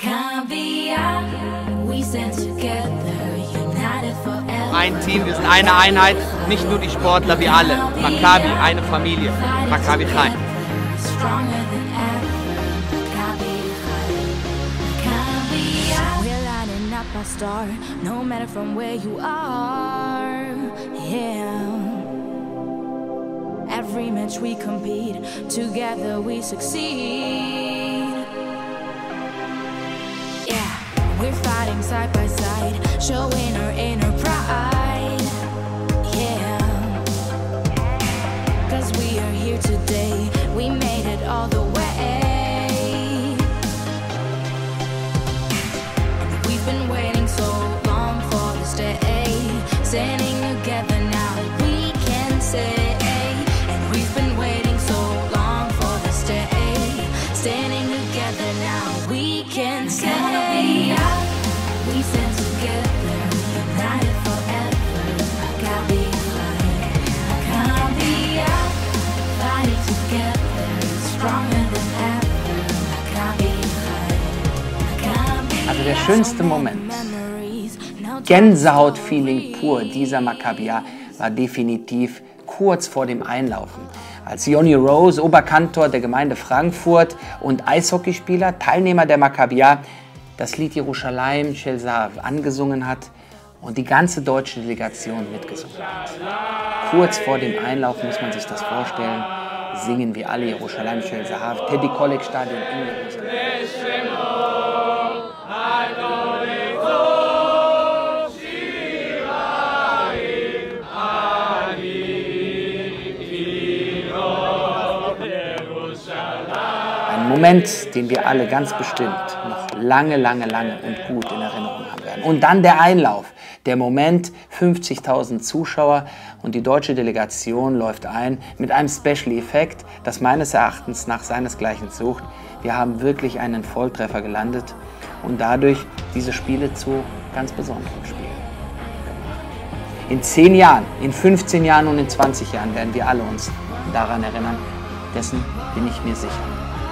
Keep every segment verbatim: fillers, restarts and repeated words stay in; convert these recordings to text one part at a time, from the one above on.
Ein Team, wir sind eine Einheit, nicht nur die Sportler, wir alle. Maccabi, eine Familie. Maccabi Chai. Star, no matter from where you are, yeah. Every match we compete, together we succeed. Yeah, we're fighting side by side, showing our inner pride. Yeah, 'cause we are here today, we made it all the way. Been waiting so long for this day, standing together now we can say, and we've been waiting so long for this day, standing together now we can say, we stand together, united forever. Maccabi Chai, Maccabi, fighting together, stronger than ever. Maccabi Chai. Also der schönste Moment, Gänsehaut-Feeling pur dieser Maccabia war definitiv kurz vor dem Einlaufen. Als Johnny Rose, Oberkantor der Gemeinde Frankfurt und Eishockeyspieler, Teilnehmer der Maccabia, das Lied Yerushalayim Shel Zahav angesungen hat und die ganze deutsche Delegation mitgesungen hat. Kurz vor dem Einlauf muss man sich das vorstellen, singen wir alle Yerushalayim Shel Zahav, Teddy Kollek Stadion in Jerusalem. Ein Moment, den wir alle ganz bestimmt noch lange, lange, lange und gut in Erinnerung haben werden. Und dann der Einlauf, der Moment, fünfzigtausend Zuschauer und die deutsche Delegation läuft ein mit einem Special Effekt, das meines Erachtens nach seinesgleichen sucht. Wir haben wirklich einen Volltreffer gelandet und dadurch diese Spiele zu ganz besonderen Spielen gemacht. In zehn Jahren, in fünfzehn Jahren und in zwanzig Jahren werden wir alle uns daran erinnern. Dessen bin ich mir sicher.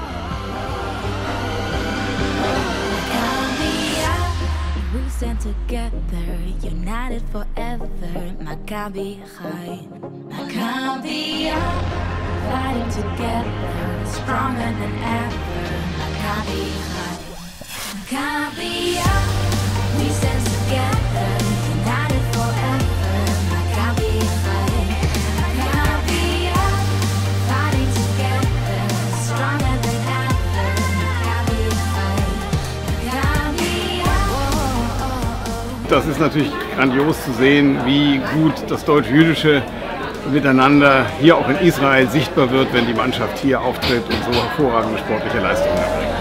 We stand together, united forever. Maccabi Chai, Maccabi, fighting together, stronger than ever. Maccabi Chai, Maccabi, we stand together, united forever. Maccabi Chai, Maccabi, fighting together, stronger than ever. Maccabi Chai, Maccabi. Das ist natürlich grandios zu sehen, wie gut das deutsch-jüdische Miteinander hier auch in Israel sichtbar wird, wenn die Mannschaft hier auftritt und so hervorragende sportliche Leistungen erbringt.